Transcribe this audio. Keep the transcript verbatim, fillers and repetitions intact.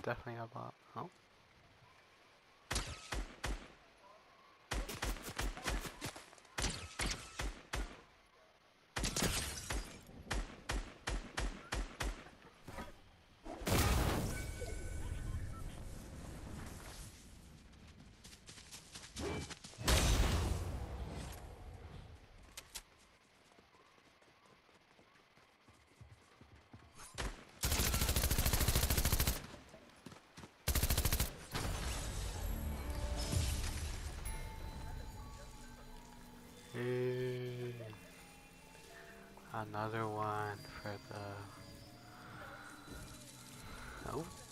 definitely a bot. Oh. Hey. Another one for the... Oh.